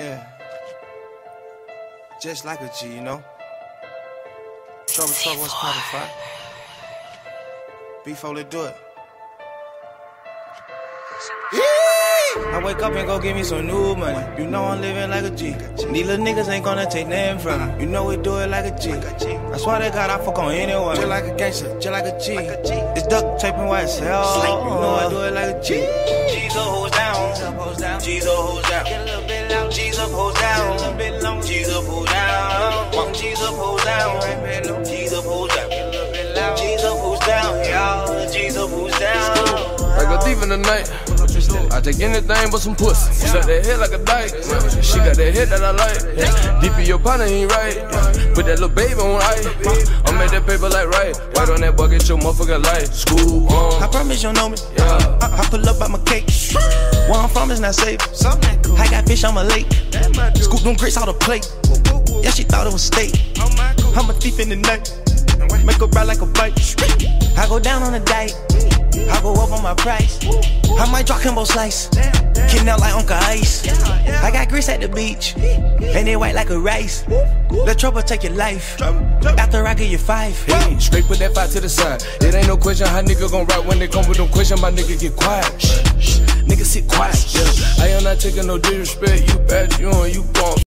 Yeah. Just like a G, you know? Trouble, what's part of fight? Before they do it. I wake up and go get me some new money. You know I'm living like a G. These little niggas ain't gonna take nothing from me. You know we do it like a G. I swear to God, I fuck on anyone. Just like a gangster, just like a G. It's duct taping white cell. You know I do it like a G. G's up, hoes down. G's up, hoes down. G's up, hoes down. G's up, hoes down. G's up, hoes down. G's up, hoes down. G's up, hoes down. Y'all, G's up, hoes down. Like a thief in the night, I take anything but some pussy. Suck that head like a dyke. She got that head that I like. Deep in your partner ain't right. Put that little baby on ice. I'll make that paper like right. White on that bucket, your motherfucker light. School on. I promise you know me. Yeah. I pull up by my cake. Where I'm from is not safe. I got fish on my lake. Scoop them grits out the plate. Yeah, she thought it was steak. I'm a thief in the night. Make her ride like a bike. I go down on a diet. I go up on my price. I might drop Kimbo Slice. Getting out like Uncle Ice. I got grits at the beach, and they white like a rice. Let trouble take your life. After I give you 5. Hey, straight put that 5 to the side. It ain't no question how nigga gon' ride when they come with them questions. My nigga get quiet. Nigga sit quiet. Yeah. I am not taking no disrespect. You bad, you on, you gon'